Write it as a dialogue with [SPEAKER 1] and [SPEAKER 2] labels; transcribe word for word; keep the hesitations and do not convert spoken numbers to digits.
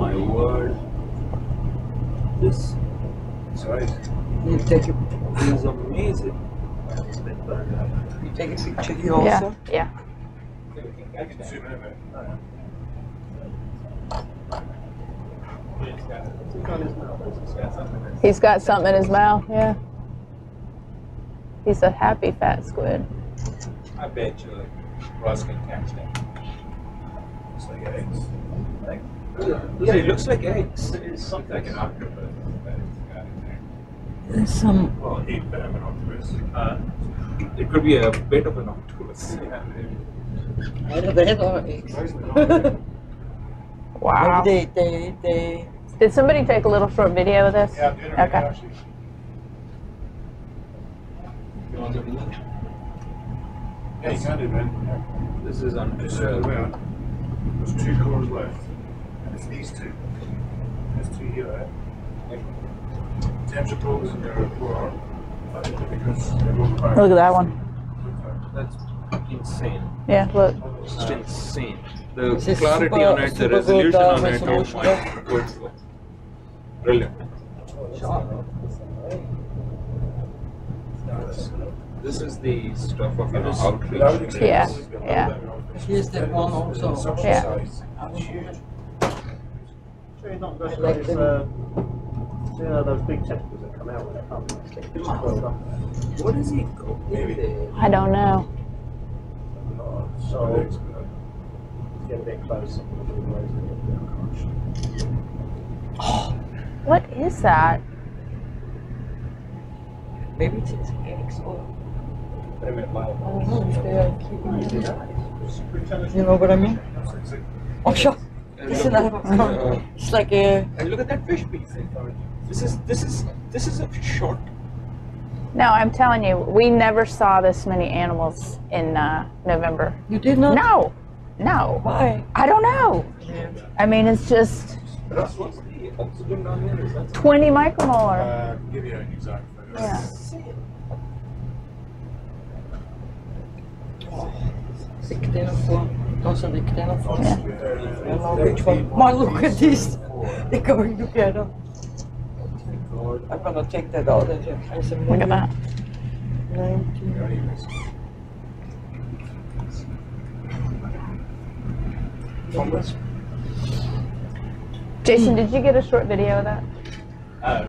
[SPEAKER 1] my word. This size
[SPEAKER 2] You take a,
[SPEAKER 1] is amazing.
[SPEAKER 2] you take a picture here also?
[SPEAKER 3] Yeah,
[SPEAKER 1] I can zoom in a bit.
[SPEAKER 3] yeah. He's got something in his mouth, yeah. He's a happy fat squid.
[SPEAKER 1] I bet you like Ross can catch that. Looks like eggs. Like, yeah, it looks like eggs. It's something like an octopus.
[SPEAKER 2] There's some.
[SPEAKER 1] Well, a bit of an octopus. Uh, it could be a bit of an octopus. Yeah.
[SPEAKER 2] I know they are eggs.
[SPEAKER 3] Wow.
[SPEAKER 2] Maybe they, they, they.
[SPEAKER 3] Did somebody take a little short video of this?
[SPEAKER 1] Yeah, I'm doing it
[SPEAKER 3] Okay.
[SPEAKER 1] actually. You want to do it? Yeah, you can do, man. This is on this uh, round. There's two cores left. And it's these two. There's two here, right? Temperature probe is in your report. Because they're both fire.
[SPEAKER 3] Look at that one.
[SPEAKER 1] That's insane.
[SPEAKER 3] Yeah, look.
[SPEAKER 1] Just insane. The
[SPEAKER 2] This is
[SPEAKER 1] clarity
[SPEAKER 2] super-
[SPEAKER 1] on it, the
[SPEAKER 2] super
[SPEAKER 1] resolution
[SPEAKER 2] good, uh,
[SPEAKER 1] on it, oh
[SPEAKER 2] resolution,
[SPEAKER 1] my
[SPEAKER 2] yeah.
[SPEAKER 1] god. Brilliant. This is the stuff of, you know, outreach.
[SPEAKER 3] Yeah, yeah.
[SPEAKER 2] Here's that one also.
[SPEAKER 3] Yeah.
[SPEAKER 4] Sure, not just
[SPEAKER 2] I like
[SPEAKER 4] those,
[SPEAKER 2] them.
[SPEAKER 4] uh, you know, those big tentacles that come out when they come. It's
[SPEAKER 1] What is he going?
[SPEAKER 3] I don't know.
[SPEAKER 4] So, get a bit closer.
[SPEAKER 3] What is that?
[SPEAKER 2] Maybe it's eggs or.
[SPEAKER 4] They went
[SPEAKER 2] I
[SPEAKER 4] live.
[SPEAKER 2] don't know if they are keeping. You know what I mean? Oh, sure. It's another
[SPEAKER 1] Uh,
[SPEAKER 2] It's like a.
[SPEAKER 1] And look at that fish piece. This is this is this is a short.
[SPEAKER 3] No, I'm telling you, we never saw this many animals in uh, November.
[SPEAKER 2] You did not?
[SPEAKER 3] No, no.
[SPEAKER 2] Why?
[SPEAKER 3] I don't know.
[SPEAKER 2] Yeah.
[SPEAKER 3] I mean, it's just
[SPEAKER 1] That's what's the oxygen down here. Is that
[SPEAKER 3] twenty micromolar.
[SPEAKER 1] Uh, give you an exact figure.
[SPEAKER 3] Yeah.
[SPEAKER 2] sixteen oh four. Those are sixteen oh four.
[SPEAKER 3] Yeah.
[SPEAKER 2] I don't know which one. My, look at this. They're going together. I'm gonna take that out. There's a
[SPEAKER 3] Look at that.
[SPEAKER 2] nineteen.
[SPEAKER 3] Jason, did you get a short video of that?